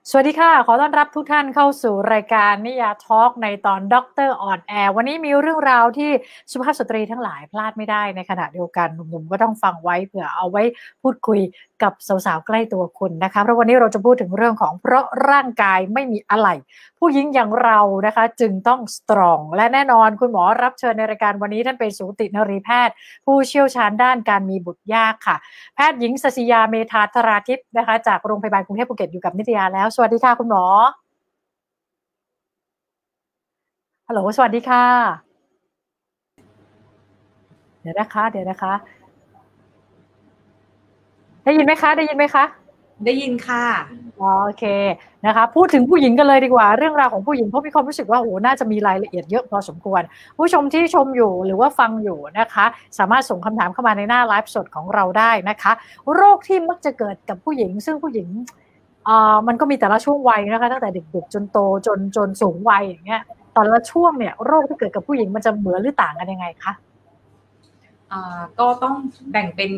สวัสดีค่ะขอต้อนรับทุกท่านเข้าสู่รายการนิยาทอล์กในตอนด็อกเตอร์ออนแอร์วันนี้มีเรื่องราวที่สุภาพสตรีทั้งหลายพลาดไม่ได้ในขณะเดียวกันหนุ่มๆก็ต้องฟังไว้เผื่อเอาไว้พูดคุยกับสาวๆใกล้ตัวคุณนะคะเพราะวันนี้เราจะพูดถึงเรื่องของเพราะร่างกายไม่มีอะไรผู้หญิงอย่างเรานะคะจึงต้องสตรองและแน่นอนคุณหมอรับเชิญในรายการวันนี้ท่านเป็นสูตินรีแพทย์ผู้เชี่ยวชาญด้านการมีบุตรยากค่ะแพทย์หญิงศศิยาเมธาธราทิพย์นะคะจากโรงพยาบาลกรุงเทพภูเก็ตอยู่กับนิตยาแล้วสวัสดีค่ะคุณหมอฮัลโหลสวัสดีค่ะเดี๋ยวนะคะได้ยินไหมคะได้ยินไหมคะได้ยินค่ะโอเคนะคะพูดถึงผู้หญิงกันเลยดีกว่าเรื่องราวของผู้หญิงเพราะมีความรู้สึกว่าโอ้น่าจะมีรายละเอียดเยอะพอสมควรผู้ชมที่ชมอยู่หรือว่าฟังอยู่นะคะสามารถส่งคำถามเข้ามาในหน้าไลฟ์สดของเราได้นะคะโรคที่มักจะเกิดกับผู้หญิงซึ่งผู้หญิงมันก็มีแต่ละช่วงวัยนะคะตั้งแต่เด็กๆจนโตจนสูงวัยอย่างเงี้ยแต่ละช่วงเนี่ยโรคที่เกิดกับผู้หญิงมันจะเหมือนหรือต่างกันยังไงคะก็ต้องแบ่งเป็น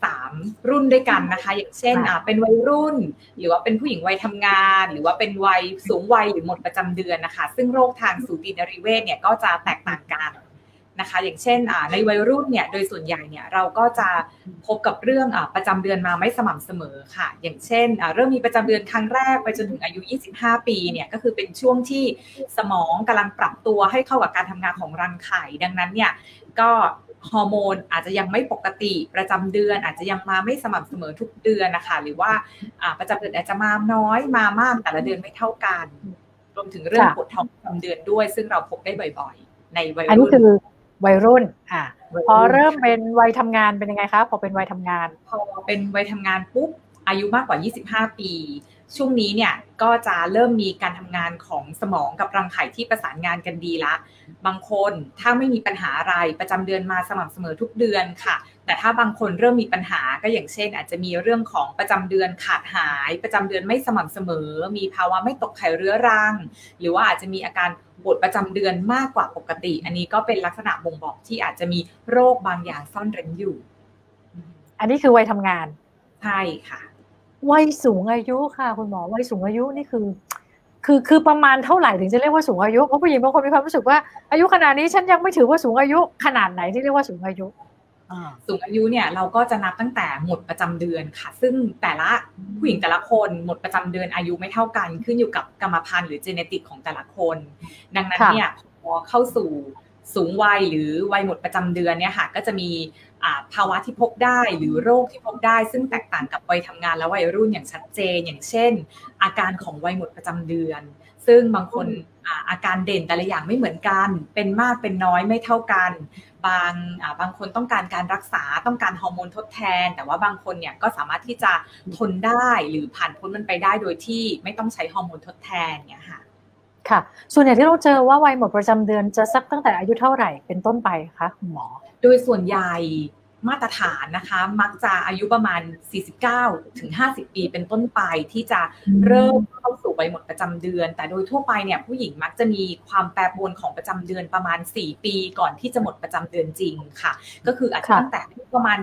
3รุ่นด้วยกันนะคะอย่างเช่นเป็นวัยรุ่นหรือว่าเป็นผู้หญิงวัยทำงานหรือว่าเป็นวัยสูงวัยหรือหมดประจำเดือนนะคะซึ่งโรคทางสูตินรีเวชเนี่ยก็จะแตกต่างกันนะคะอย่างเช่นในวัยรุ่นเนี่ยโดยส่วนใหญ่เนี่ยเราก็จะพบกับเรื่องประจำเดือนมาไม่สม่ำเสมอค่ะอย่างเช่นเริ่มมีประจำเดือนครั้งแรกไปจนถึงอายุ25 ปีเนี่ยก็คือเป็นช่วงที่สมองกำลังปรับตัวให้เข้ากับการทำงานของรังไข่ดังนั้นเนี่ยก็ฮอร์โมนอาจจะยังไม่ปกติประจำเดือนอาจจะยังมาไม่สม่ำเสมอทุกเดือนนะคะหรือว่าประจำเดือนอาจจะมาน้อยมามากแต่ละเดือนไม่เท่ากันรวมถึงเรื่องปวดท้องประจำเดือนด้วยซึ่งเราพบได้บ่อยๆในวัยรุ่นอันนี้คือวัยรุ่นพอเริ่มเป็นวัยทำงานเป็นยังไงคะพอเป็นวัยทำงานพอเป็นวัยทำงานปุ๊บอายุมากกว่า25 ปีช่วงนี้เนี่ยก็จะเริ่มมีการทำงานของสมองกับรังไข่ที่ประสานงานกันดีละบางคนถ้าไม่มีปัญหาอะไรประจำเดือนมาสม่ำเสมอทุกเดือนค่ะแต่ถ้าบางคนเริ่มมีปัญหาก็อย่างเช่นอาจจะมีเรื่องของประจำเดือนขาดหายประจำเดือนไม่สม่ำเสมอมีภาวะไม่ตกไข่เรื้อรังหรือว่าอาจจะมีอาการปวดประจำเดือนมากกว่าปกติอันนี้ก็เป็นลักษณะบ่งบอกที่อาจจะมีโรคบางอย่างซ่อนเร้นอยู่อันนี้คือวัยทำงานใช่ค่ะวัยสูงอายุค่ะคุณหมอวัยสูงอายุนี่คือประมาณเท่าไหร่ถึงจะเรียกว่าสูงอายุเพราะผู้หญิงบางคนมีความรู้สึกว่าอายุขนาดนี้ฉันยังไม่ถือว่าสูงอายุขนาดไหนที่เรียกว่าสูงอายุสูงอายุเนี่ยเราก็จะนับตั้งแต่หมดประจำเดือนค่ะซึ่งแต่ละผู้หญิงแต่ละคนหมดประจำเดือนอายุไม่เท่ากันขึ้นอยู่กับกรรมพันธุ์หรือเจเนติกของแต่ละคนดังนั้นเนี่ยพอเข้าสู่สูงวัยหรือวัยหมดประจำเดือนเนี่ยค่ะก็จะมีภาวะที่พบได้หรือโรคที่พบได้ซึ่งแตกต่างกับวัยทำงานและวัยรุ่นอย่างชัดเจนอย่างเช่นอาการของวัยหมดประจำเดือนซึ่งบางคนอาการเด่นแต่ละอย่างไม่เหมือนกันเป็นมากเป็นน้อยไม่เท่ากันบางคนต้องการการรักษาต้องการฮอร์โมนทดแทนแต่ว่าบางคนเนี่ยก็สามารถที่จะทนได้หรือผ่านพ้นมันไปได้โดยที่ไม่ต้องใช้ฮอร์โมนทดแทนเนี่ยค่ะค่ะส่วนใหญ่ที่เราเจอว่าวัยหมดประจำเดือนจะสักตั้งแต่อายุเท่าไหร่เป็นต้นไปคะคุณหมอโดยส่วนใหญ่มาตรฐานนะคะมักจะอายุประมาณ49ถึง50ปีเป็นต้นไปที่จะเริ่มเข้าสู่วัยหมดประจำเดือนแต่โดยทั่วไปเนี่ยผู้หญิงมักจะมีความแปรปรวนของประจำเดือนประมาณ4ปีก่อนที่จะหมดประจำเดือนจริงค่ะก็คืออาจจะตั้งแต่ประมาณ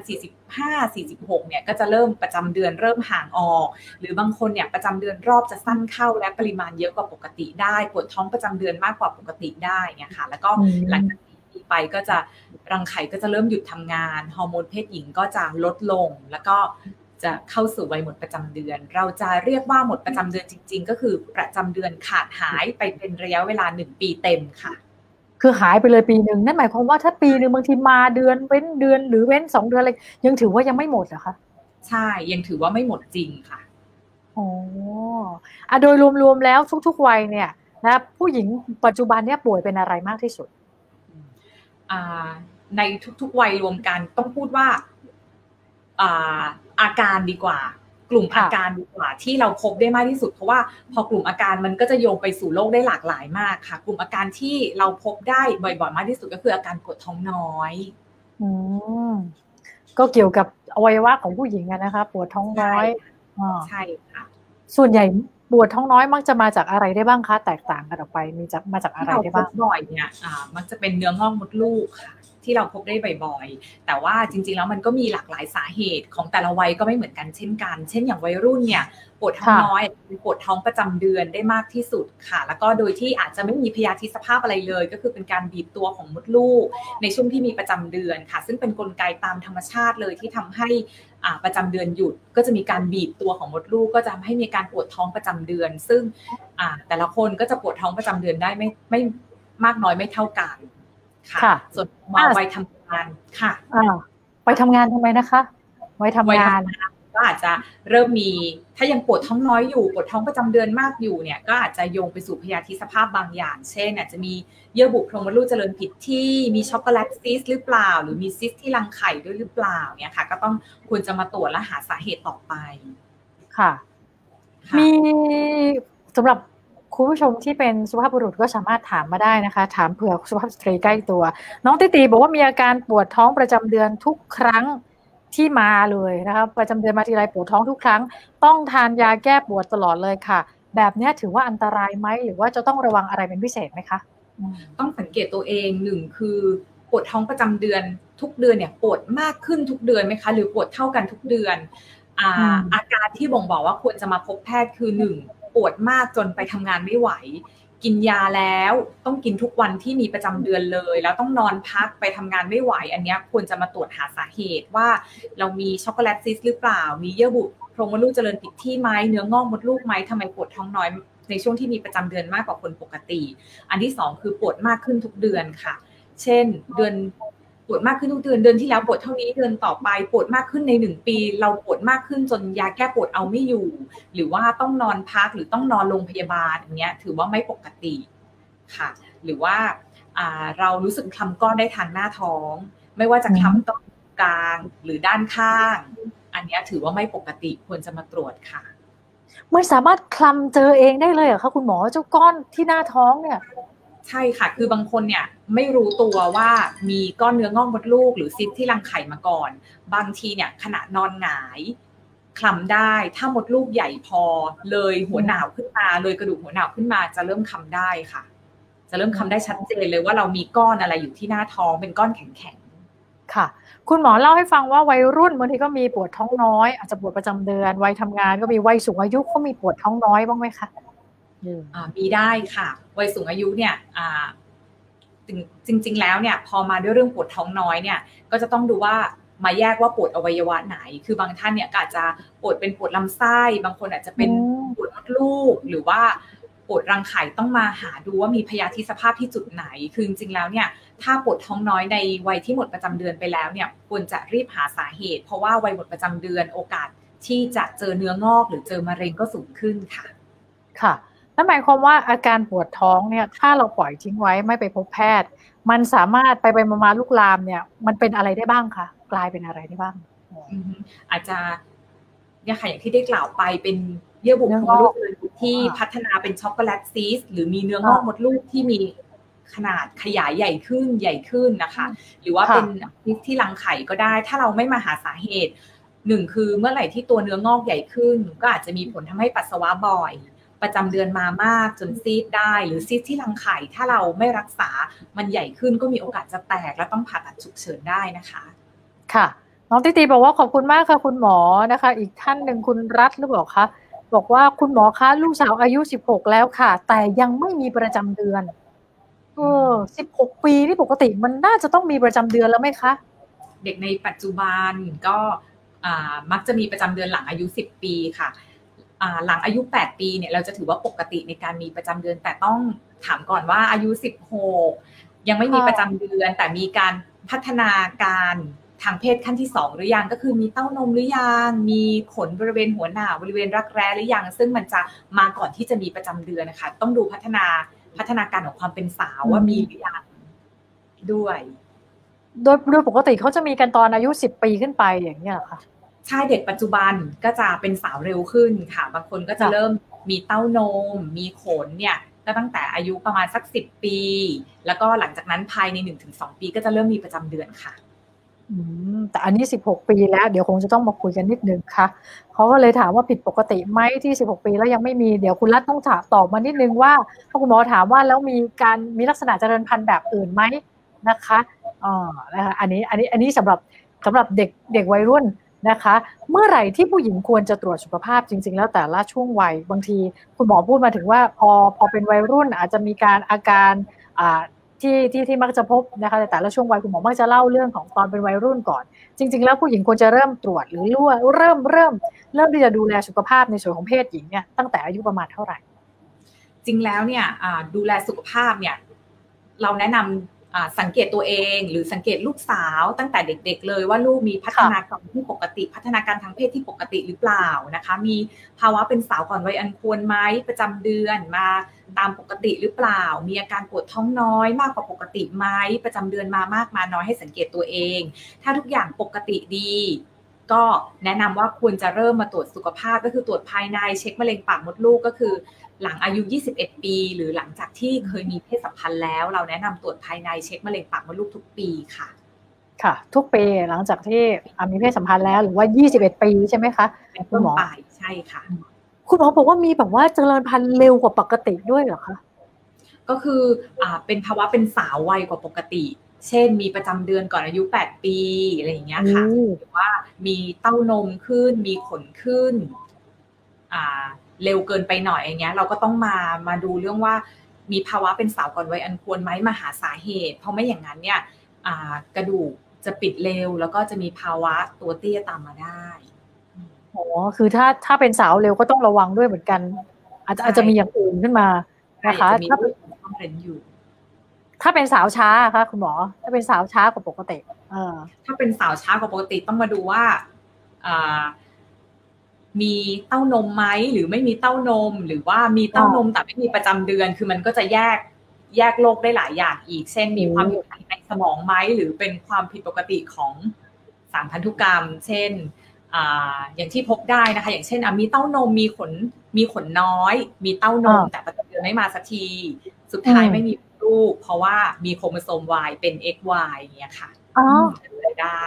45-46เนี่ยก็จะเริ่มประจำเดือนเริ่มห่างออกหรือบางคนเนี่ยประจำเดือนรอบจะสั้นเข้าและปริมาณเยอะกว่าปกติได้ปวดท้องประจำเดือนมากกว่าปกติได้เนี่ยค่ะแล้วก็หลังจากไปก็จะรังไข่ก็จะเริ่มหยุดทำงานฮอร์โมนเพศหญิงก็จะลดลงแล้วก็จะเข้าสู่วัยหมดประจำเดือนเราจะเรียกว่าหมดประจำเดือนจริงๆก็คือประจำเดือนขาดหายไปเป็นระยะเวลา1 ปีเต็มค่ะคือหายไปเลยปีหนึ่งนั่นหมายความว่าถ้าปีหนึ่งบางทีมาเดือนเว้นเดือนหรือเว้น2 เดือนอะไรยังถือว่ายังไม่หมดเหรอคะใช่ยังถือว่าไม่หมดจริงค่ะอ๋อโดยรวมๆแล้วทุกๆวัยเนี่ยนะผู้หญิงปัจจุบันเนี่ยป่วยเป็นอะไรมากที่สุดในทุกๆวัยรวมกันต้องพูดว่าอาการดีกว่ากลุ่มอาการดีกว่าที่เราพบได้มากที่สุดเพราะว่าพอกลุ่มอาการมันก็จะโยงไปสู่โรคได้หลากหลายมากค่ะกลุ่มอาการที่เราพบได้บ่อยๆมากที่สุดก็คืออาการปวดท้องน้อยก็เกี่ยวกับอวัยวะของผู้หญิงนะคะปวดท้องน้อยใช่ค่ะส่วนใหญ่ปวดท้องน้อยมักจะมาจากอะไรได้บ้างคะแตกต่างกันออกไปมาจากอะไรได้บ้างบ่อยเนี่ยมักจะเป็นเนื้องอกมดลูกค่ะที่เราพบได้บ่อยๆแต่ว่าจริงๆแล้วมันก็มีหลากหลายสาเหตุของแต่ละวัยก็ไม่เหมือนกันเช่นกันเช่นอย่างวัยรุ่นเนี่ยปวดท้องน้อยปวดท้องประจำเดือนได้มากที่สุดค่ะแล้วก็โดยที่อาจจะไม่มีพยาธิสภาพอะไรเลยก็คือเป็นการบีบตัวของมดลูกในช่วงที่มีประจำเดือนค่ะซึ่งเป็นกลไกตามธรรมชาติเลยที่ทำให้ประจำเดือนหยุดก็จะมีการบีบตัวของมดลูกก็จะทำให้มีการปวดท้องประจำเดือนซึ่งแต่ละคนก็จะปวดท้องประจำเดือนได้ไม่มากน้อยไม่เท่ากันค่ะส่วนวัยทำงานค่ะไปทำงานทำไมนะคะวัยทำงานก็อาจจะเริ่มมีถ้ายังปวดท้องน้อยอยู่ปวดท้องประจำเดือนมากอยู่เนี่ยก็อาจจะโยงไปสู่พยาธิสภาพบางอย่างเช่นอาจจะมีเยื่อบุโพรงมดลูกเจริญผิดที่มีช็อกโกแลตซิสหรือเปล่าหรือมีซิสที่รังไข่ด้วยหรือเปล่าเนี่ยค่ะก็ต้องควรจะมาตรวจและหาสาเหตุต่อไปค่ะมีสำหรับคุณผู้ชมที่เป็นสุภาพบุรุษก็สามารถถามมาได้นะคะถามเผื่อสุภาพสตรีใกล้ตัวน้องติตีบอกว่ามีอาการปวดท้องประจำเดือนทุกครั้งที่มาเลยนะคะประจำเดือนมาทีไรปวดท้องทุกครั้งต้องทานยาแก้ปวดตลอดเลยค่ะแบบนี้ถือว่าอันตรายไหมหรือว่าจะต้องระวังอะไรเป็นพิเศษไหมคะต้องสังเกตตัวเองหนึ่งคือปวดท้องประจำเดือนทุกเดือนเนี่ยปวดมากขึ้นทุกเดือนไหมคะหรือปวดเท่ากันทุกเดือนอาการที่บ่งบอกว่าควรจะมาพบแพทย์คือหนึ่งปวดมากจนไปทำงานไม่ไหวกินยาแล้วต้องกินทุกวันที่มีประจำเดือนเลยแล้วต้องนอนพักไปทำงานไม่ไหวอันนี้ควรจะมาตรวจหาสาเหตุว่าเรามีช็อกโกแลตซิสหรือเปล่ามีเยื่อบุโพรงมดลูกเจริญผิดที่ไหมเนื้องอกมดลูกไหมทำไมปวดท้องน้อยในช่วงที่มีประจำเดือนมากกว่าคนปกติอันที่สองคือปวดมากขึ้นทุกเดือนค่ะเช่นเดือนปวดมากขึ้นทุกเดือนที่แล้วปวดเท่านี้เดือนต่อไปปวดมากขึ้นใน1 ปีเราปวดมากขึ้นจนยาแก้ปวดเอาไม่อยู่หรือว่าต้องนอนพักหรือต้องนอนโรงพยาบาลอย่างเงี้ยถือว่าไม่ปกติค่ะหรือว่าเรารู้สึกคล้ำก้อนได้ทางหน้าท้องไม่ว่าจะคล้ำตรงกลางหรือด้านข้างอันนี้ถือว่าไม่ปกติควรจะมาตรวจค่ะไม่สามารถคลำเจอเองได้เลยเหรอคะคุณหมอเจ้าก้อนที่หน้าท้องเนี่ยใช่ค่ะคือบางคนเนี่ยไม่รู้ตัวว่ามีก้อนเนื้องอกมดลูกหรือซิสที่รังไข่มาก่อนบางทีเนี่ยขณะนอนหงายคลำได้ถ้ามดลูกใหญ่พอเลยหัวหนาวขึ้นมาเลยกระดูกหัวหนาวขึ้นมาจะเริ่มคลำได้ค่ะจะเริ่มคลำได้ชัดเจนเลยว่าเรามีก้อนอะไรอยู่ที่หน้าท้องเป็นก้อนแข็งๆค่ะคุณหมอเล่าให้ฟังว่าวัยรุ่นบางทีก็มีปวดท้องน้อยอาจจะปวดประจำเดือนวัยทำงานก็มีวัยสูงอายุก็มีปวดท้องน้อยบ้างไหมคะมีได้ค่ะวัยสูงอายุเนี่ยจริงๆแล้วเนี่ยพอมาด้วยเรื่องปวดท้องน้อยเนี่ยก็จะต้องดูว่ามาแยกว่าปวดอวัยวะไหนคือบางท่านเนี่ยก็อาจจะปวดเป็นปวดลำไส้บางคนอาจจะเป็นปวดมดลูกหรือว่าปวดรังไข่ต้องมาหาดูว่ามีพยาธิสภาพที่จุดไหนคือจริงๆแล้วเนี่ยถ้าปวดท้องน้อยในวัยที่หมดประจำเดือนไปแล้วเนี่ยควรจะรีบหาสาเหตุเพราะว่าวัยหมดประจำเดือนโอกาสที่จะเจอเนื้องอกหรือเจอมะเร็งก็สูงขึ้นค่ะค่ะนั่นหมายความว่าอาการปวดท้องเนี่ยถ้าเราปล่อยทิ้งไว้ไม่ไปพบแพทย์มันสามารถไปมาลุกลามเนี่ยมันเป็นอะไรได้บ้างคะกลายเป็นอะไรได้บ้างอาจจะเนี่ยค่ะอย่างที่ได้กล่าวไปเป็นเยื่อบุโพรงมดลูกที่พัฒนาเป็นช็อกโกแลตซีสหรือมีเนื้องอกมดลูกที่มีขนาดขยายใหญ่ขึ้นนะคะหรือว่าเป็นซิสที่รังไข่ก็ได้ถ้าเราไม่มาหาสาเหตุหนึ่งคือเมื่อไหร่ที่ตัวเนื้องอกใหญ่ขึ้นก็อาจจะมีผลทำให้ปัสสาวะบ่อยประจำเดือนมามากจนซีดได้หรือซีดที่รังไข่ถ้าเราไม่รักษามันใหญ่ขึ้นก็มีโอกาสจะแตกและต้องผ่าตัดฉุกเฉินได้นะคะค่ะน้องติตีบอกว่าขอบคุณมากค่ะคุณหมอนะคะอีกท่านหนึ่งคุณรัฐหรือเปล่าคะบอกว่าคุณหมอคะลูกสาวอายุ16แล้วค่ะแต่ยังไม่มีประจำเดือน16 ปีนี่ปกติมันน่าจะต้องมีประจำเดือนแล้วไหมคะเด็กในปัจจุบันก็มักจะมีประจำเดือนหลังอายุ10 ปีค่ะหลังอายุ8 ปีเนี่ยเราจะถือว่าปกติในการมีประจำเดือนแต่ต้องถามก่อนว่าอายุ16ยังไม่มีประจำเดือนแต่มีการพัฒนาการทางเพศขั้นที่2หรือยังก็คือมีเต้านมหรือยังมีขนบริเวณหัวหน้าบริเวณรักแร้หรือยังซึ่งมันจะมาก่อนที่จะมีประจำเดือนนะคะต้องดูพัฒนาการของความเป็นสาวว่ามีหรือยังด้วยโดยปกติเขาจะมีกันตอนอายุ10 ปีขึ้นไปอย่างนี้เหรอคะใช่เด็กปัจจุบันก็จะเป็นสาวเร็วขึ้นค่ะบางคนก็จะเริ่มมีเต้านมมีขนเนี่ยก็ตั้งแต่อายุประมาณสัก10 ปีแล้วก็หลังจากนั้นภายใน 1-2 ปีก็จะเริ่มมีประจำเดือนค่ะแต่อันนี้16 ปีแล้วเดี๋ยวคงจะต้องมาคุยกันนิดนึงค่ะเขาก็เลยถามว่าผิดปกติไหมที่16 ปีแล้วยังไม่มีเดี๋ยวคุณรัฐต้องตอบมานิดนึงว่าถ้าคุณหมอถามว่าแล้วมีลักษณะเจริญพันธุ์แบบอื่นไหมนะคะนะคะอันนี้สำหรับเด็กวัยรุ่นนะคะเมื่อไหร่ที่ผู้หญิงควรจะตรวจสุขภาพจริงๆแล้วแต่ละช่วงวัยบางทีคุณหมอพูดมาถึงว่าพอเป็นวัยรุ่นอาจจะมีอาการที่มักจะพบนะคะแต่ละช่วงวัยคุณหมอมักจะเล่าเรื่องของตอนเป็นวัยรุ่นก่อนจริงๆแล้วผู้หญิงควรจะเริ่มตรวจหรือเริ่มที่จะดูแลสุขภาพในส่วนของเพศหญิงเนี่ยตั้งแต่อายุประมาณเท่าไหร่จริงแล้วเนี่ยดูแลสุขภาพเนี่ยเราแนะนำสังเกตตัวเองหรือสังเกตลูกสาวตั้งแต่เด็กๆเลยว่าลูกมีพัฒนาการที่ปกติพัฒนาการทางเพศที่ปกติหรือเปล่านะคะมีภาวะเป็นสาวก่อนวัยอันควรไหมประจำเดือนมาตามปกติหรือเปล่ามีอาการปวดท้องน้อยมากกว่าปกติไหมประจำเดือนมามากมาน้อยให้สังเกตตัวเองถ้าทุกอย่างปกติดีก็แนะนำว่าควรจะเริ่มมาตรวจสุขภาพก็คือตรวจภายในเช็คมะเร็งปากมดลูกก็คือหลังอายุ21ปีหรือหลังจากที่เคยมีเพศสัมพันธ์แล้วเราแนะนำตรวจภายในเช็คมะเร็งปากมดลูกทุกปีค่ะค่ะทุกปีหลังจากที่มีเพศสัมพันธ์แล้วหรือว่า21ปีใช่ไหมคะคุณหมอใช่ค่ะคุณหมอบอกว่ามีแบบว่าเจริญพันธุ์เร็วกว่าปกติด้วยเหรอคะก็คือเป็นภาวะเป็นสาววัยกว่าปกติเช่นมีประจำเดือนก่อนอายุ8ปีอะไรอย่างเงี้ยค่ะหรือว่ามีเต้านมขึ้นมีขนขึ้นเร็วเกินไปหน่อยอย่างเงี้ยเราก็ต้องมาดูเรื่องว่ามีภาวะเป็นสาวก่อนวัยอันควรไหมมาหาสาเหตุเพราะไม่อย่างนั้นเนี่ยกระดูกจะปิดเร็วแล้วก็จะมีภาวะตัวเตี้ยตามมาได้อ๋อคือถ้าเป็นสาวเร็วก็ต้องระวังด้วยเหมือนกันอาจจะมีอย่างอื่นขึ้นมานะคะถ้าเป็นสาวช้าค่ะคุณหมอถ้าเป็นสาวช้ากว่าปกติถ้าเป็นสาวช้ากว่าปกติต้องมาดูว่ามีเต้านมไหมหรือไม่มีเต้านมหรือว่ามีเต้านมแต่ไม่มีประจำเดือนคือมันก็จะแยกโรคได้หลายอย่างอีกเช่นมีความผิดปกติในสมองไหมหรือเป็นความผิดปกติของสารพันธุกรรมเช่นอย่างที่พบได้นะคะอย่างเช่นมีเต้านมมีขนน้อยมีเต้านมแต่ประจำเดือนไม่มาสักทีสุดท้ายไม่มีลูกเพราะว่ามีโครโมโซม Y เป็น XY อย่างเงี้ยค่ะได้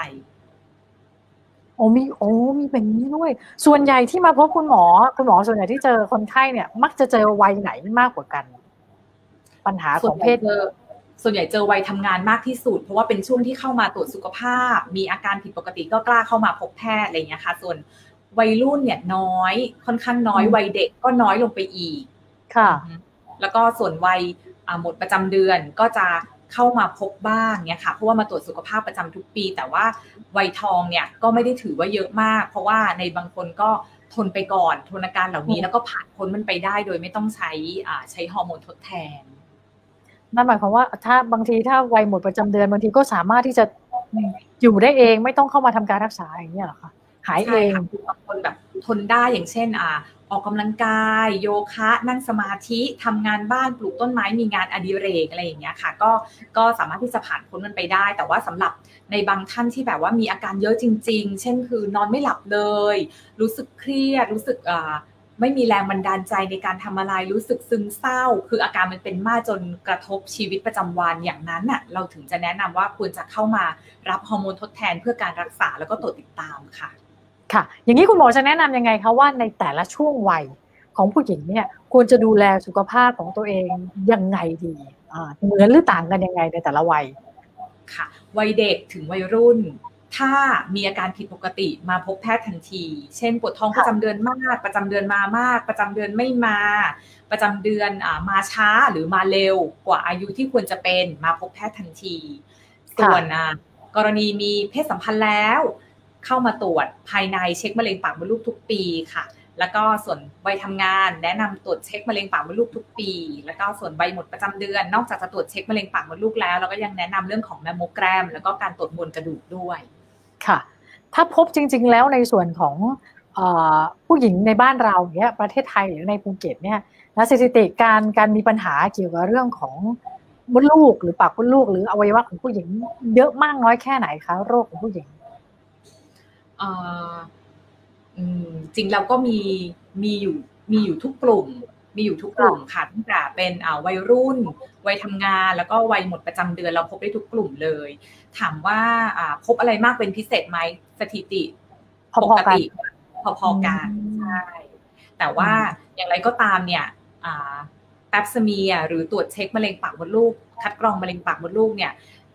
มีเป็นนี้ด้วยส่วนใหญ่ที่มาพบคุณหมอส่วนใหญ่ที่เจอคนไข้เนี่ยมักจะเจอวัยไหนมากกว่ากันปัญหาของเพศส่วนใหญ่เจอวัยทำงานมากที่สุดเพราะว่าเป็นช่วงที่เข้ามาตรวจสุขภาพมีอาการผิดปกติก็กล้าเข้ามาพบแพทย์อะไรอย่างเงี้ยค่ะส่วนวัยรุ่นเนี่ยน้อยค่อนข้างน้อยวัยเด็กก็น้อยลงไปอีกค่ะแล้วก็ส่วนวัยหมดประจำเดือนก็จะเข้ามาพบบ้างเนี่ยค่ะเพราะว่ามาตรวจสุขภาพประจำทุกปีแต่ว่าวัยทองเนี่ยก็ไม่ได้ถือว่าเยอะมากเพราะว่าในบางคนก็ทนไปก่อนทนอาการเหล่านี้แล้วก็ผ่านพ้นมันไปได้โดยไม่ต้องใช้ฮอร์โมนทดแทนนั่นหมายความว่าบางทีถ้าวัยหมดประจำเดือนบางทีก็สามารถที่จะอยู่ได้เองไม่ต้องเข้ามาทำการรักษาอย่างนี้เหรอคะหายเองบางคนแบบทนได้อย่างเช่นออกกำลังกายโยคะนั่งสมาธิทำงานบ้านปลูกต้นไม้มีงานอดิเรกอะไรอย่างเงี้ยค่ะก็สามารถที่จะผ่านพ้นมันไปได้แต่ว่าสำหรับในบางท่านที่แบบว่ามีอาการเยอะจริงๆเช่นคือนอนไม่หลับเลยรู้สึกเครียดรู้สึกไม่มีแรงบันดาลใจในการทำอะไรรู้สึกซึมเศร้าคืออาการมันเป็นมากจนกระทบชีวิตประจำวันอย่างนั้นน่ะเราถึงจะแนะนำว่าควรจะเข้ามารับฮอร์โมนทดแทนเพื่อการรักษาแล้วก็ตรวจติดตามค่ะค่ะอย่างนี้คุณหมอจะแนะนำยังไงคะว่าในแต่ละช่วงวัยของผู้หญิงเนี่ยควรจะดูแลสุขภาพของตัวเองยังไงดีเหมือนหรือต่างกันยังไงในแต่ละวัยค่ะวัยเด็กถึงวัยรุ่นถ้ามีอาการผิดปกติมาพบแพทย์ทันทีเช่นปวดท้องประจำเดือนมากประจำเดือนมามากประจำเดือนไม่มาประจำเดือนมาช้าหรือมาเร็วกว่าอายุที่ควรจะเป็นมาพบแพทย์ทันทีส่วนกรณีมีเพศสัมพันธ์แล้วเข้ามาตรวจภายในเช็คมะเร็งปากมดลูกทุกปีค่ะแล้วก็ส่วนวัยทำงานแนะนำตรวจเช็คมะเร็งปากมดลูกทุกปีแล้วก็ส่วนวัยหมดประจำเดือนนอกจากจะตรวจเช็คมะเร็งปากมดลูกแล้วเราก็ยังแนะนำเรื่องของแมมโมแกรมแล้วก็การตรวจมวลกระดูกด้วยค่ะถ้าพบจริงๆแล้วในส่วนของผู้หญิงในบ้านเราเนี่ยประเทศไทยหรือในภูเก็ตเนี่ยสถิติการมีปัญหาเกี่ยวกับเรื่องของมดลูกหรือปากมดลูกหรืออวัยวะของผู้หญิงเยอะมากน้อยแค่ไหนคะโรคของผู้หญิงจริงเราก็มีอยู่ทุกกลุ่มค่ะตั้งแต่เป็นวัยรุ่นวัยทำงานแล้วก็วัยหมดประจำเดือนเราพบได้ทุกกลุ่มเลยถามว่าพบอะไรมากเป็นพิเศษไหมสถิติปกติพอๆกันใช่แต่ว่าอย่างไรก็ตามเนี่ยแปปสเมียหรือตรวจเช็คมะเร็งปากมดลูกคัดกรองมะเร็งปากมดลูกเนี่ย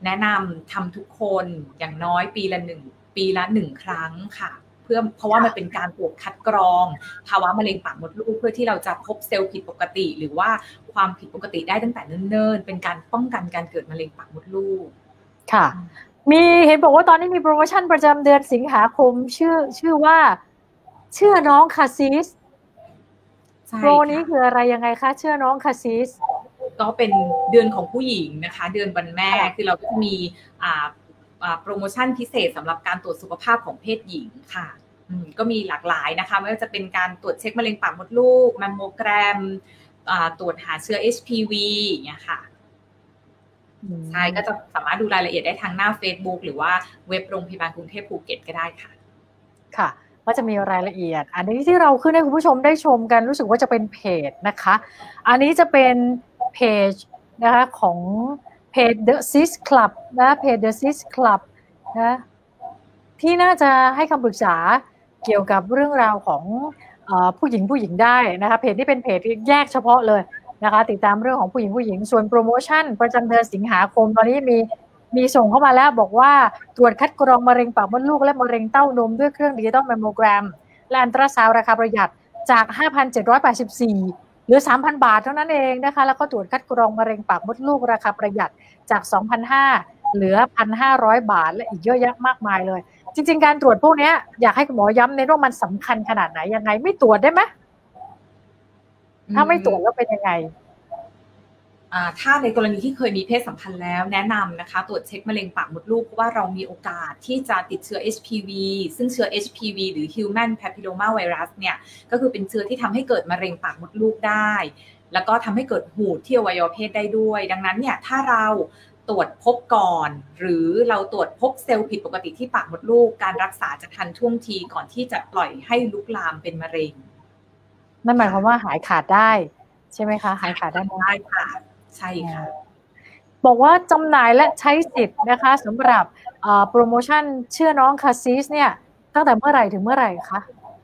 แนะนำทำทุกคนอย่างน้อยปีละหนึ่งครั้งค่ะเพราะว่ามันเป็นการตรวจคัดกรองภาวะมะเร็งปากมดลูกเพื่อที่เราจะพบเซลล์ผิดปกติหรือว่าความผิดปกติได้ตั้งแต่เนิ่นๆเป็นการป้องกันการเกิดมะเร็งปากมดลูกค่ะมีเห็นบอกว่าตอนนี้มีโปรโมชั่นประจำเดือนสิงหาคมชื่อว่าเชื่อน้องคาซิสโปรนี้คืออะไรยังไงคะเชื่อน้องคาซิสก็เป็นเดือนของผู้หญิงนะคะเดือนวันแม่คือเราก็จะมีโปรโมชั่นพิเศษสำหรับการตรวจสุขภาพของเพศหญิงค่ะก็มีหลากหลายนะคะไม่ว่าจะเป็นการตรวจเช็คมะเร็งปากมดลูกแมมโมแกรมตรวจหาเชื้อ HPV อย่างเงี้ยค่ะใช่ก็จะสามารถดูรายละเอียดได้ทางหน้า Facebook หรือว่าเว็บโรงพยาบาลกรุงเทพภูเก็ตก็ได้ค่ะค่ะก็จะมีรายละเอียดอันนี้ที่เราขึ้นให้คุณผู้ชมได้ชมกันรู้สึกว่าจะเป็นเพจนะคะอันนี้จะเป็นเพจนะคะของเพจ The Cis Club นะเพจ The Cis Club นะที่น่าจะให้คำปรึกษาเกี่ยวกับเรื่องราวของผู้หญิงได้นะคะเพจที่เป็นเพจแยกเฉพาะเลยนะคะติดตามเรื่องของผู้หญิงส่วนโปรโมชั่นประจำเดือนสิงหาคมตอนนี้มีส่งเข้ามาแล้วบอกว่าตรวจคัดกรองมะเร็งปากมดลูกและมะเร็งเต้านมด้วยเครื่องดิจิตอลแมมโมแกรมและอัลตราซาวด์ราคาประหยัดจาก 5,784 เหลือ 3,000 บาทเท่านั้นเองนะคะแล้วก็ตรวจคัดกรองมะเร็งปากมดลูกราคาประหยัดจาก 2,500 เหลือ 1,500 บาทและอีกเยอะแยะมากมายเลยจริงๆการตรวจพวกนี้อยากให้คุณหมอย้ำในว่ามันสำคัญขนาดไหนยังไงไม่ตรวจได้ไหมถ้าไม่ตรวจแล้วเป็นยังไงถ้าในกรณีที่เคยมีเพศสัมพันธ์แล้วแนะนำนะคะตรวจเช็คมะเร็งปากมดลูกเพราะว่าเรามีโอกาสที่จะติดเชื้อ HPV ซึ่งเชื้อ HPV หรือ Human Papilloma Virus เนี่ยก็คือเป็นเชื้อที่ทำให้เกิดมะเร็งปากมดลูกได้แล้วก็ทำให้เกิดหูดที่อวัยวะเพศได้ด้วยดังนั้นเนี่ยถ้าเราตรวจพบก่อนหรือเราตรวจพบเซลล์ผิดปกติที่ปากมดลูกการรักษาจะทันท่วงทีก่อนที่จะปล่อยให้ลุกลามเป็นมะเร็งนั่นหมายความว่าหายขาดได้ใช่ไหมคะหายขาดได้ค่ะใช่ค่ะบอกว่าจำหน่ายและใช้สิทธิ์นะคะสำหรับโปรโมชั่นเชื่อน้องคาซิสเนี่ยตั้งแต่เมื่อไหร่ถึงเมื่อไหร่คะ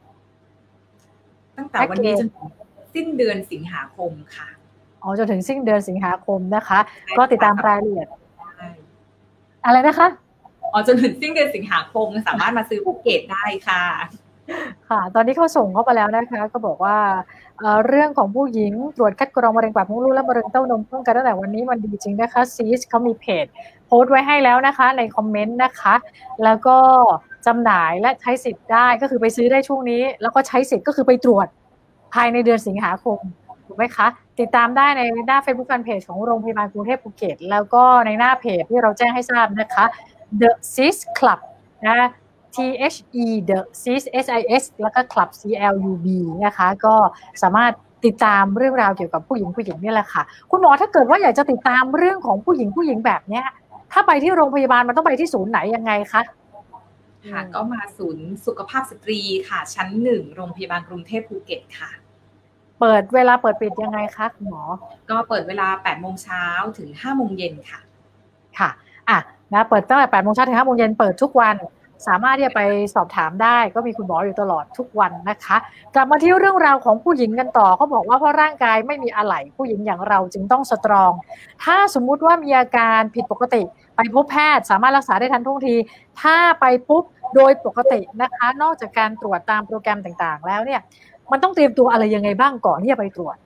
ตั้งแต่วันนี้จนถึงสิ้นเดือนสิงหาคมค่ะจนถึงสิ้นเดือนสิงหาคมนะคะก็ติดตามรายละเอียดอะไรนะคะจนถึงสิ้นเดือนสิงหาคมสามารถมาซื้อแพ็กเกจได้ค่ะค่ะตอนนี้เขาส่งเข้าไปแล้วนะคะก็บอกว่าเรื่องของผู้หญิงตรวจคัดกรองมะเร็งปากมดลูกและมะเร็งเต้านมป้องกันตั้งแต่วันนี้มันดีจริงนะคะซีสเขามีเพจโพสต์ไว้ให้แล้วนะคะในคอมเมนต์นะคะแล้วก็จำหน่ายและใช้สิทธิ์ได้ก็คือไปซื้อได้ช่วงนี้แล้วก็ใช้สิทธิ์ก็คือไปตรวจภายในเดือนสิงหาคมถูกไหมคะติดตามได้ในหน้า Facebook Fanpage ของโรงพยาบาลกรุงเทพภูเก็ตแล้วก็ในหน้าเพจที่เราแจ้งให้ทราบนะคะ The Cis Club นะTHE The Cis SIS แล้วก็ Club CLUB นะคะก็สามารถติดตามเรื่องราวเกี่ยวกับผู้หญิงนี่แหละค่ะคุณหมอถ้าเกิดว่าอยากจะติดตามเรื่องของผู้หญิงแบบนี้ถ้าไปที่โรงพยาบาลมันต้องไปที่ศูนย์ไหนยังไงคะค่ะก็มาศูนย์สุขภาพสตรีค่ะชั้น1โรงพยาบาลกรุงเทพภูเก็ตค่ะเวลาเปิดปิดยังไงคะคุณหมอก็เปิดเวลา 8:00 นถึง 5:00 นค่ะค่ะนะเปิดตั้งแต่ 8:00 นถึง 5:00 นเปิดทุกวันสามารถที่จะไปสอบถามได้ก็มีคุณหมออยู่ตลอดทุกวันนะคะกลับมาที่เรื่องราวของผู้หญิงกันต่อเขาบอกว่าเพราะร่างกายไม่มีอะไหล่ผู้หญิงอย่างเราจึงต้องสตรองถ้าสมมุติว่ามีอาการผิดปกติไปพบแพทย์สามารถรักษาได้ทันท่วงทีถ้าไปปุ๊บโดยปกตินะคะนอกจากการตรวจตามโปรแกรมต่างๆแล้วเนี่ยมันต้องเตรียมตัวอะไรยังไงบ้างก่อนที่จะไปตรวจ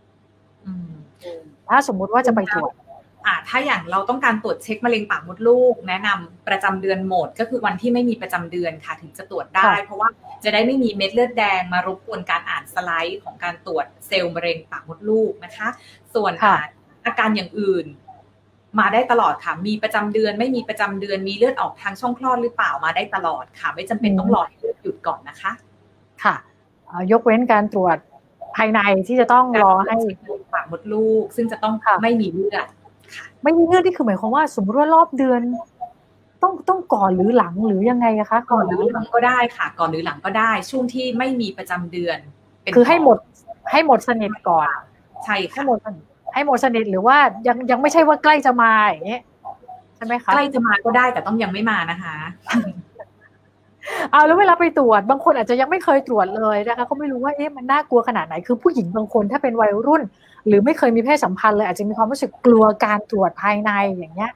ถ้าสมมุติว่าจะไปตรวจถ้าอย่างเราต้องการตรวจเช็คมะเร็งปากมดลูกแนะนำประจำเดือนโหมดก็คือวันที่ไม่มีประจำเดือนค่ะถึงจะตรวจได้เพราะว่าจะได้ไม่มีเม็ดเลือดแดงมารบกวนการอ่านสไลด์ของการตรวจเซลล์มะเร็งปากมดลูกนะคะส่วนอาการอย่างอื่นมาได้ตลอดค่ะมีประจำเดือนไม่มีประจำเดือนมีเลือดออกทางช่องคลอดหรือเปล่ามาได้ตลอดค่ะไม่จำเป็นต้องรอให้เลือดหยุดก่อนนะคะค่ะยกเว้นการตรวจภายในที่จะต้องรอให้ปากมดลูกซึ่งจะต้องไม่มีเลือดไม่มีเลือดที่คือหมายความว่าสมมติว่ารอบเดือนต้องก่อนหรือหลังหรือยังไงคะก่อนหรือหลังก็ได้ค่ะก่อนหรือหลังก็ได้ช่วงที่ไม่มีประจำเดือนคือให้หมดสนิทก่อนใช่ให้หมดสนิทหรือว่ายังไม่ใช่ว่าใกล้จะมาอย่างเงี้ยใช่ไหมคะใกล้จะมาก็ได้แต่ต้องยังไม่มานะคะแล้วเวลาไปตรวจบางคนอาจจะยังไม่เคยตรวจเลยนะคะก็ไม่รู้ว่ามันน่ากลัวขนาดไหนคือผู้หญิงบางคนถ้าเป็นวัยรุ่นหรือไม่เคยมีเพศสัมพันธ์เลยอาจจะมีความรู้สึกกลัวการตรวจภายในอย่างเงี้ย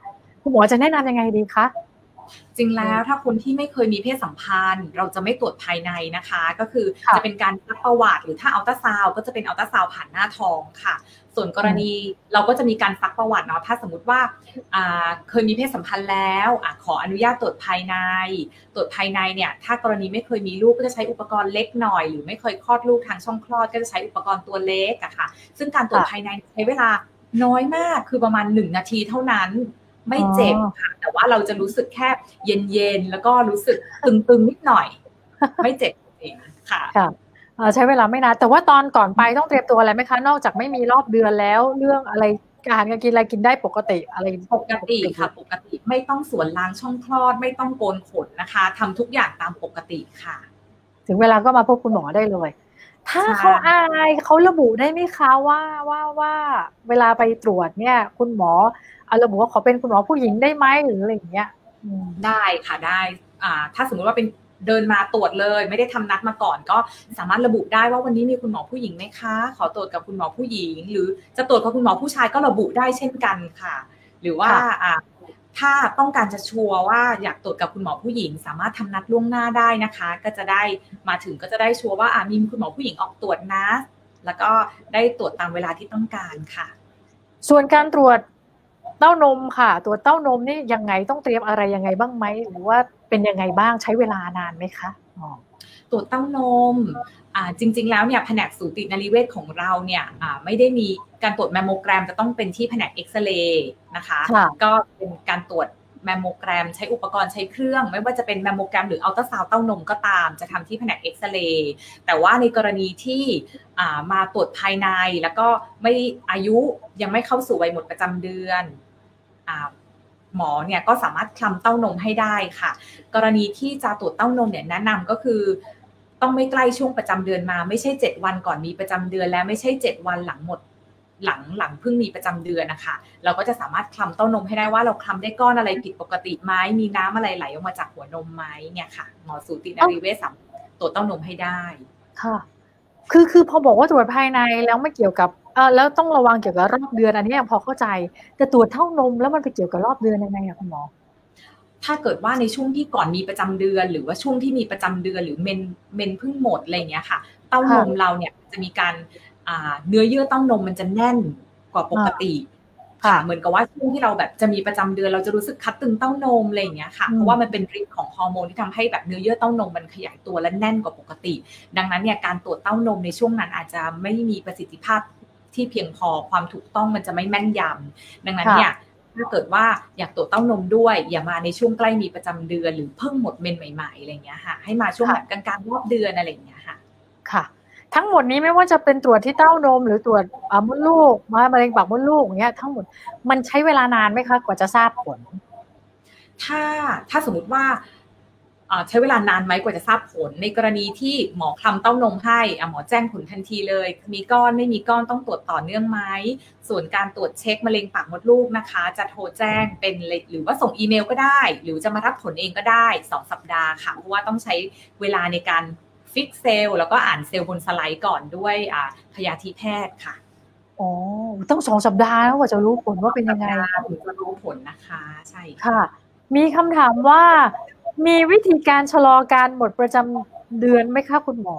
คุณหมอจะแนะนำยังไงดีคะจริงแล้วถ้าคนที่ไม่เคยมีเพศสัมพันธ์เราจะไม่ตรวจภายในนะคะก็คือจะเป็นการซักประวัติหรือถ้าอัลตราซาวด์ก็จะเป็นอัลตราซาวด์ผ่านหน้าท้องค่ะส่วนกรณีเราก็จะมีการซักประวัติเนาะถ้าสมมติว่าเคยมีเพศสัมพันธ์แล้วขออนุญาตตรวจภายในเนี่ยถ้ากรณีไม่เคยมีลูกก็จะใช้อุปกรณ์เล็กหน่อยหรือไม่เคยคลอดลูกทางช่องคลอดก็จะใช้อุปกรณ์ตัวเล็กอะค่ะซึ่งการตรวจภายในใช้เวลาน้อยมากคือประมาณ1 นาทีเท่านั้นไม่เจ็บค่ะแต่ว่าเราจะรู้สึกแค่เย็นๆแล้วก็รู้สึกตึงๆนิดหน่อยไม่เจ็บเองค่ะใช้เวลาไม่นานแต่ว่าตอนก่อนไปต้องเตรียมตัวอะไรไหมคะนอกจากไม่มีรอบเดือนแล้วเรื่องอะไรการกินอะไรกินได้ปกติอะไรปกติค่ะปกติไม่ต้องสวนล้างช่องคลอดไม่ต้องโกนขนนะคะทำทุกอย่างตามปกติค่ะถึงเวลาก็มาพบคุณหมอได้เลยถ้าเขาอายเขาระบุได้ไหมคะว่าเวลาไปตรวจเนี่ยคุณหมอระบุว่าขอเป็นคุณหมอผู้หญิงได้ไหมหรืออะไรอย่างเงี้ยได้ค่ะได้ถ้าสมมติว่าเป็นเดินมาตรวจเลยไม่ได้ทำนัดมาก่อนก็สามารถระบุได้ว่าวันนี้มีคุณหมอผู้หญิงไหมคะขอตรวจกับคุณหมอผู้หญิงหรือจะตรวจกับคุณหมอผู้ชายก็ระบุได้เช่นกันค่ะหรือว่าถ้าต้องการจะชัวร์ว่าอยากตรวจกับคุณหมอผู้หญิงสามารถทำนัดล่วงหน้าได้นะคะก็จะได้มาถึงก็จะได้ชัวร์ว่ามีคุณหมอผู้หญิงออกตรวจนะแล้วก็ได้ตรวจตามเวลาที่ต้องการค่ะส่วนการตรวจเต้านมค่ะตรวจเต้านมนี่ยังไงต้องเตรียมอะไรยังไงบ้างไหมหรือว่าเป็นยังไงบ้างใช้เวลานานไหมคะตรวจเต้านมจริงๆแล้วเนี่ยแผนกสูตินรีเวชของเราเนี่ยไม่ได้มีการตรวจแมมโมแกรมจะต้องเป็นที่แผนกเอ็กซเรย์นะคะก็เป็นการตรวจแมมโมแกรมใช้อุปกรณ์ใช้เครื่องไม่ว่าจะเป็นแมมโมแกรมหรืออัลตราซาวด์เต้านมก็ตามจะทำที่แผนกเอ็กซเรย์แต่ว่าในกรณีที่มาตรวจภายในแล้วก็ไม่อายุยังไม่เข้าสู่วัยหมดประจำเดือนหมอเนี่ยก็สามารถคลำเต้านมให้ได้ค่ะกรณีที่จะตรวจเต้านมเนี่ยแนะนำก็คือต้องไม่ใกล้ช่วงประจำเดือนมาไม่ใช่7 วันก่อนมีประจำเดือนและไม่ใช่7 วันหลังหมดหลังเพิ่งมีประจำเดือนนะคะเราก็จะสามารถคลำเต้านมให้ได้ว่าเราคลำได้ก้อนอะไรผิดปกติไหมมีน้ำอะไรไหลออกมาจากหัวนมไหมเนี่ยค่ะหมอสูตินรีเวชสามารถตรวจเต้านมให้ได้ค่ะคือพอบอกว่าตรวจภายในแล้วไม่เกี่ยวกับแล้วต้องระวังเกี่ยวกับรอบเดือนอันนี้ยังพอเข้าใจแต่ตรวจเต้านมแล้วมันไปเกี่ยวกับรอบเดือนยังไงอะคุณหมอถ้าเกิดว่าในช่วงที่ก่อนมีประจำเดือนหรือว่าช่วงที่มีประจำเดือนหรือเมนเพิ่งหมดอะไรอย่างเงี้ยค่ะเต้านมเราเนี่ยจะมีการเนื้อเยื่อเต้านมมันจะแน่นกว่าปกติค่ะเหมือนกับว่าช่วงที่เราแบบจะมีประจำเดือนเราจะรู้สึกคัดตึงเต้านมอะไรอย่างเงี้ยค่ะเพราะว่ามันเป็นฤทธิ์ของฮอร์โมนที่ทำให้แบบเนื้อเยื่อเต้านมมันขยายตัวและแน่นกว่าปกติดังนั้นเนี่ยการตรวจเต้านมในช่วงนั้นอาจจะไม่มีประสิทธิภาพที่เพียงพอความถูกต้องมันจะไม่แม่นยำดังนั้นเนี่ยถ้าเกิดว่าอยากตรวจเต้านมด้วยอย่ามาในช่วงใกล้มีประจำเดือนหรือเพิ่งหมดเมนใหม่ๆอะไรอย่างเงี้ยค่ะให้มาช่วงแบบกลางๆรอบเดือนอะไรอย่างเงี้ยค่ะค่ะทั้งหมดนี้ไม่ว่าจะเป็นตรวจที่เต้านมหรือตรวจมดลูกมะเร็งปากมดลูกอย่างเงี้ยทั้งหมดมันใช้เวลานานไหมคะกว่าจะทราบผลถ้าสมมติว่าใช้เวลานานไหมกว่าจะทราบผลในกรณีที่หมอคลำเต้านมให้หมอแจ้งผลทันทีเลยมีก้อนไม่มีก้อนต้องตรวจต่อเนื่องไหมส่วนการตรวจเช็คมะเร็งปากมดลูกนะคะจะโทรแจ้งเป็นหรือว่าส่งอีเมลก็ได้หรือจะมารับผลเองก็ได้2 สัปดาห์ค่ะเพราะว่าต้องใช้เวลาในการฟิกเซลล์แล้วก็อ่านเซลล์บนสไลด์ก่อนด้วยพยาธิแพทย์ค่ะอ๋อต้อง2 สัปดาห์แล้วกว่าจะรู้ผลว่าเป็นยังไงถึงจะรู้ผลนะคะใช่ค่ะมีคำถามว่ามีวิธีการชะลอการหมดประจำเดือนไหมคะคุณหมอ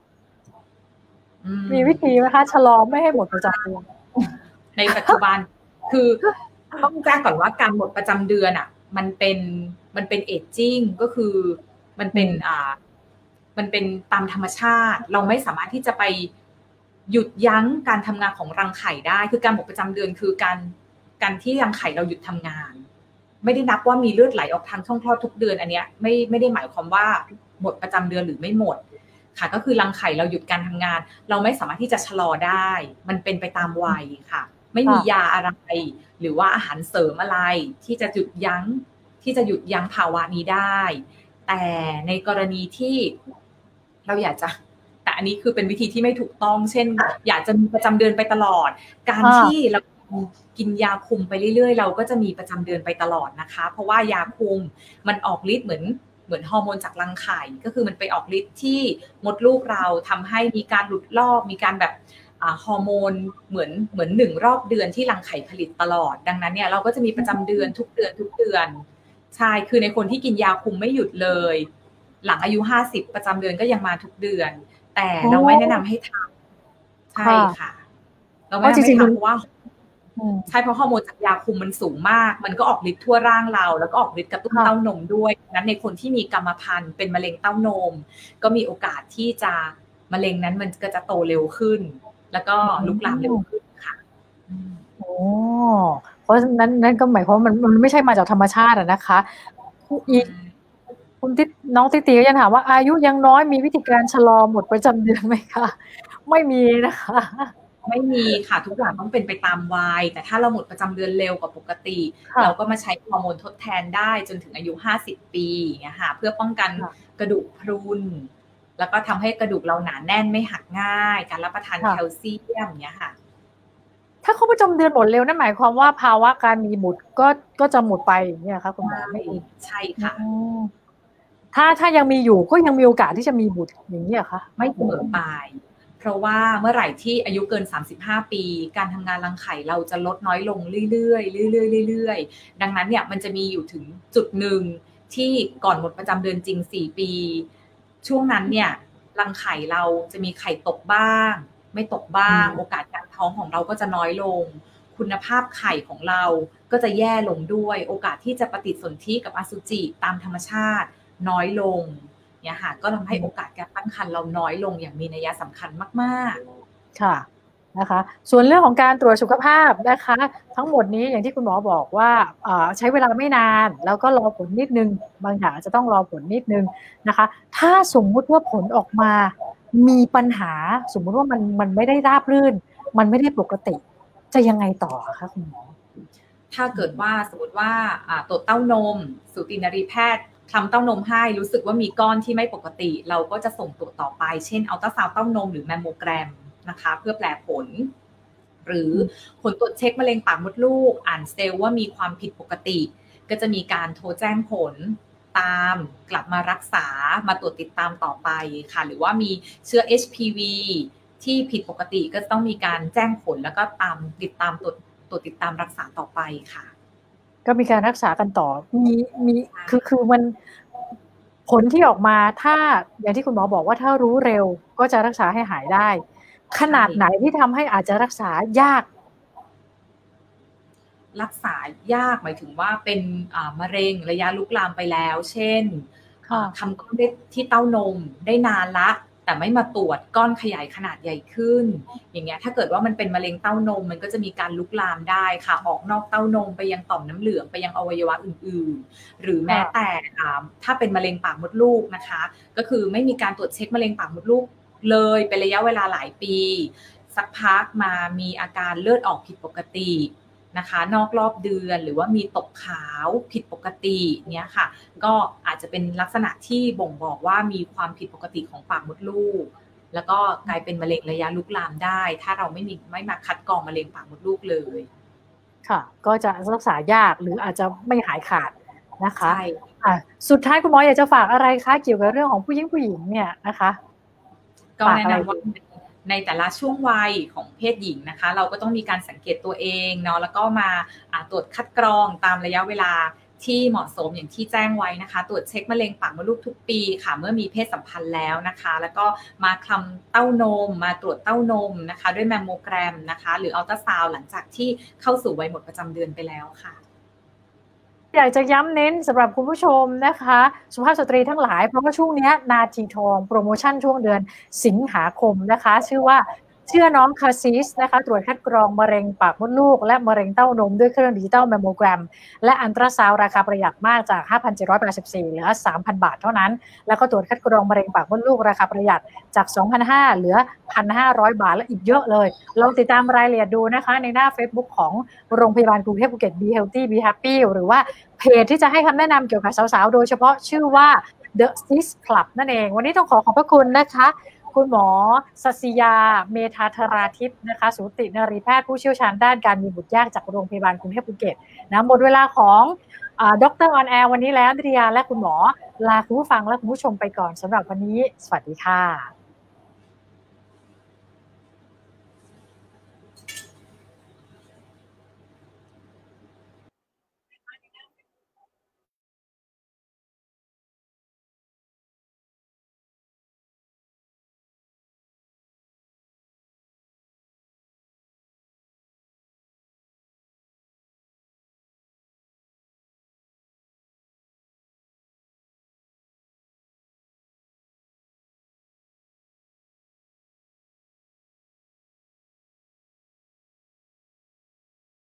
มีวิธีไหมคะชะลอไม่ให้หมดประจำเดือนในปัจจุบันคือต้องแจ้งก่อนว่าการหมดประจำเดือนมันเป็นเอจจิ้งก็คือมันเป็นตามธรรมชาติเราไม่สามารถที่จะไปหยุดยั้งการทำงานของรังไข่ได้คือการหมดประจำเดือนคือการที่รังไข่เราหยุดทำงานไม่ได้นับว่ามีเลือดไหลออกทางช่องคลอดทุกเดือนอันเนี้ยไม่ได้หมายความว่าหมดประจำเดือนหรือไม่หมดค่ะก็คือรังไข่เราหยุดการทำงานเราไม่สามารถที่จะชะลอได้มันเป็นไปตามวัยค่ะไม่มียาอะไรหรือว่าอาหารเสริมอะไรที่จะหยุดยั้งภาวะนี้ได้แต่ในกรณีที่เราอยากจะแต่อันนี้คือเป็นวิธีที่ไม่ถูกต้องเช่นอยากจะมีประจำเดือนไปตลอดการที่เรากินยาคุมไปเรื่อยๆเราก็จะมีประจำเดือนไปตลอดนะคะเพราะว่ายาคุมมันออกฤทธิ์เหมือนฮอร์โมนจากรังไข่ก็คือมันไปออกฤทธิ์ที่มดลูกเราทำให้มีการหลุดลอกมีการแบบฮอร์โมนเหมือน1รอบเดือนที่รังไข่ผลิตตลอดดังนั้นเนี่ยเราก็จะมีประจำเดือนทุกเดือนใช่คือในคนที่กินยาคุมไม่หยุดเลยหลังอายุ50ประจำเดือนก็ยังมาทุกเดือนแต่เราไม่แนะนำให้ทำใช่ค่ะเราไม่แนะนำให้ทำเพราะว่าใช่เพราะฮอร์โมนจากยาคุมมันสูงมากมันก็ออกฤทธิ์ทั่วร่างเราแล้วก็ออกฤทธิ์กระตุ้นเต้านมด้วยนั้นในคนที่มีกรรมพันธุ์เป็นมะเร็งเต้านมก็มีโอกาสที่จะมะเร็งนั้นมันก็จะโตเร็วขึ้นแล้วก็ลุกลามเร็วขึ้นค่ะโอ้เพราะนั้นก็หมายความว่ามันไม่ใช่มาจากธรรมชาตินะคะอีกคุณน้องติก็ยังถามว่าอายุยังน้อยมีวิธีการชะลอหมดประจำเดือนไหมคะไม่มีนะคะไม่มีค่ะทุกอย่างต้องเป็นไปตามวัยแต่ถ้าเราหมดประจำเดือนเร็วกว่าปกติเราก็มาใช้ฮอร์โมนทดแทนได้จนถึงอายุ50ปีอย่างเงี้ยค่ะเพื่อป้องกันกระดูกพรุนแล้วก็ทำให้กระดูกเราหนาแน่นไม่หักง่ายการรับประทานแคลเซียมอย่างเงี้ยค่ะถ้าเขาประจำเดือนหมดเร็วนั่นหมายความว่าภาวะการมีบุตรก็จะหมดไปอย่างเงี้ยค่ะคุณหมอไม่ใช่ค่ะถ้ายังมีอยู่ก็ยังมีโอกาสที่จะมีบุตรอย่างนี้เหรอคะไม่เสมอไปเพราะว่าเมื่อไหร่ที่อายุเกิน35ปีการทำงานรังไข่เราจะลดน้อยลงเรื่อยๆดังนั้นเนี่ยมันจะมีอยู่ถึงจุดหนึ่งที่ก่อนหมดประจำเดือนจริง4ปีช่วงนั้นเนี่ยรังไข่เราจะมีไข่ตกบ้างไม่ตกบ้างโอกาสการท้องของเราก็จะน้อยลงคุณภาพไข่ของเราก็จะแย่ลงด้วยโอกาสที่จะปฏิสนธิกับอสุจิตามธรรมชาติน้อยลงเนี่ยค่ะก็ทำให้โอกาสการตั้งครรภ์เราน้อยลงอย่างมีนัยสำคัญมากๆค่ะนะคะส่วนเรื่องของการตรวจสุขภาพนะคะทั้งหมดนี้อย่างที่คุณหมอบอกว่าใช้เวลาไม่นานแล้วก็รอผลนิดนึงบางอย่างจะต้องรอผลนิดนึงนะคะถ้าสมมุติว่าผลออกมามีปัญหาสมมุติว่ามันไม่ได้ราบรื่นมันไม่ได้ปกติจะยังไงต่อคะคุณหมอถ้าเกิดว่าสมมติว่าตรวจเต้านมสูตินรีแพทย์ทำเต้านมให้รู้สึกว่ามีก้อนที่ไม่ปกติเราก็จะส่งตรวจต่อไปเช่นอัลตราซาวด์เต้านมหรือแมมโมแกรมนะคะเพื่อแปลผลหรือผลตรวจเช็คมะเร็งปากมดลูกอ่านเซลล์ว่ามีความผิดปกติก็จะมีการโทรแจ้งผลตามกลับมารักษามาตรวจติดตามต่อไปค่ะหรือว่ามีเชื้อ HPV ที่ผิดปกติก็ต้องมีการแจ้งผลแล้วก็ติดตามตรวจติดตามรักษาต่อไปค่ะก็มีการรักษากันต่อมีคือมันผลที่ออกมาถ้าอย่างที่คุณหมอบอกว่าถ้ารู้เร็วก็จะรักษาให้หายได้ขนาดไหนที่ทำให้อาจจะรักษายากรักษายากหมายถึงว่าเป็นมะเร็งระยะลุกลามไปแล้วเช่นทำก้อนที่เต้านมได้นานละแต่ไม่มาตรวจก้อนขยายขนาดใหญ่ขึ้นอย่างเงี้ยถ้าเกิดว่ามันเป็นมะเร็งเต้านมมันก็จะมีการลุกลามได้ค่ะออกนอกเต้านมไปยังต่อมน้ำเหลืองไปยังอวัยวะอื่นๆหรือแม้แต่ถ้าเป็นมะเร็งปากมดลูกนะคะก็คือไม่มีการตรวจเช็คมะเร็งปากมดลูกเลยเป็นระยะเวลาหลายปีสักพักมามีอาการเลือดออกผิดปกตินะคะนอกรอบเดือนหรือว่ามีตกขาวผิดปกติเนี้ยค่ะก็อาจจะเป็นลักษณะที่บ่งบอกว่ามีความผิดปกติของปากมดลูกแล้วก็กลายเป็นมะเร็งระยะลุกลามได้ถ้าเราไม่มาคัดกรองมะเร็งปากมดลูกเลยค่ะก็จะรักษายากหรืออาจจะไม่หายขาดนะคะใช่สุดท้ายคุณหมออยากจะฝากอะไรคะเกี่ยวกับเรื่องของผู้หญิงเนี่ยนะคะก็แนะนำว่าในแต่ละช่วงวัยของเพศหญิงนะคะเราก็ต้องมีการสังเกตตัวเองเนาะแล้วก็มาตรวจคัดกรองตามระยะเวลาที่เหมาะสมอย่างที่แจ้งไว้นะคะตรวจเช็คมะเร็งปากมดลูกทุกปีค่ะเมื่อมีเพศสัมพันธ์แล้วนะคะแล้วก็มาคลำเต้านมมาตรวจเต้านมนะคะด้วยแมมโมแกรมนะคะหรืออัลตราซาวด์หลังจากที่เข้าสู่วัยหมดประจำเดือนไปแล้วค่ะอยากจะย้ำเน้นสำหรับคุณผู้ชมนะคะสุภาพสตรีทั้งหลายเพราะว่าช่วงนี้นาทีทองโปรโมชั่นช่วงเดือนสิงหาคมนะคะชื่อว่าเชื่อน้องคาซิสนะคะตรวจคัดกรองมะเร็งปากมดลูกและมะเร็งเต้านมด้วยเครื่องดิจิตอลแมมโมแกรมและอัลตราซาวด์ราคาประหยัดมากจาก 5,784 เหลือ 3,000 บาทเท่านั้นแล้วก็ตรวจคัดกรองมะเร็งปากมดลูกราคาประหยัดจาก 2,500 เหลือ 1,500 บาทและอีกเยอะเลยลองติดตามรายละเอียดดูนะคะในหน้า Facebook ของโรงพยาบาลกรุงเทพภูเก็ต Be Healthy Be Happy หรือว่าเพจที่จะให้คำแนะนำเกี่ยวกับสาวๆโดยเฉพาะชื่อว่า The Cis Club นั่นเองวันนี้ต้องขอบพระคุณนะคะคุณหมอศัสยาเมธาธราทิพย์นะคะสูตินรีแพทย์ผู้เชี่ยวชาญด้านการมีบุตรยากจากโรงพยาบาลกรุงเทพภูเก็ตนะหมดเวลาของดร.ออนแอร์วันนี้แล้วนิตยาและคุณหมอลาคุณผู้ฟังและคุณผู้ชมไปก่อนสำหรับวันนี้สวัสดีค่ะ